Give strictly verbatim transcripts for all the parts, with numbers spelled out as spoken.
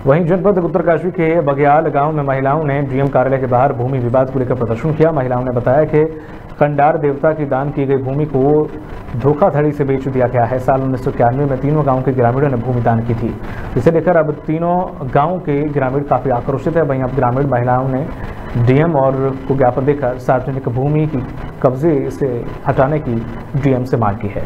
वहीं जनपद उत्तरकाशी के बघियाल गांव में महिलाओं ने डीएम कार्यालय के बाहर भूमि विवाद को लेकर प्रदर्शन किया। महिलाओं ने बताया कि कंडार देवता की दान की गई भूमि को धोखाधड़ी से बेच दिया गया है। साल उन्नीस सौ इक्यानवे में तीनों गांवों के ग्रामीणों ने भूमि दान की थी। इसे लेकर अब तीनों गांव के ग्रामीण काफी आक्रोशित है। वहीं अब ग्रामीण महिलाओं ने डीएम और को ज्ञापन देकर सार्वजनिक भूमि की कब्जे से हटाने की डीएम से मांग की है।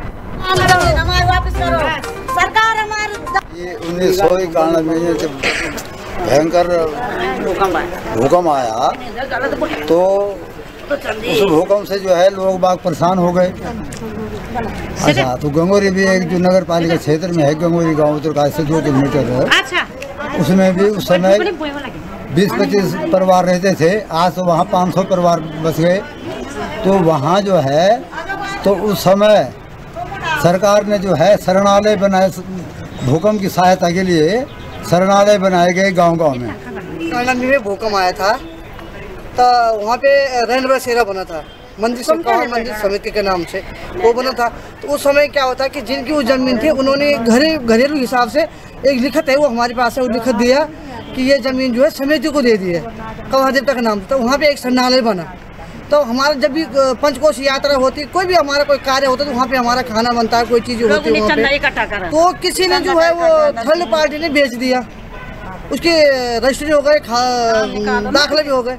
ये उन्नीस सौ इक्यानवे में जब भयंकर भूकंप आया तो उस भूकंप से जो है लोग बाग परेशान हो गए। अच्छा, तो गंगोरी भी एक जो नगर पालिका क्षेत्र में है, गंगोरी गांव उत्तरकाशी से दो किलोमीटर है। अच्छा। उसमें भी उस समय बीस पच्चीस परिवार रहते थे। आज तो वहाँ पाँच सौ परिवार बस गए। तो वहाँ जो है तो उस समय सरकार ने जो है शरणालय बनाए, भूकंप की सहायता के लिए शरणालय बनाए गए गांव गांव में। कांडामी में भूकंप आया था तो वहाँ पे रहने बसेरा बना था, मंदिर सरकार मंदिर समिति के नाम से वो बना था। तो उस समय क्या होता कि जिनकी वो जमीन थी उन्होंने घरे घरेलू हिसाब से एक लिखत है वो हमारे पास है, वो लिखत दिया कि ये जमीन जो है समिति को दे दी है कवा देवता के नाम से। तो वहाँ पे एक शरणालय बना। तो हमारा जब भी पंचकोश यात्रा होती, कोई भी हमारा कोई कार्य होता तो वहाँ पे हमारा खाना बनता है, कोई चीज होती है वहाँ पे। तो किसी ने जो है वो थर्ड पार्टी ने बेच दिया, उसके रजिस्ट्री हो गए, दाखिले भी हो गए।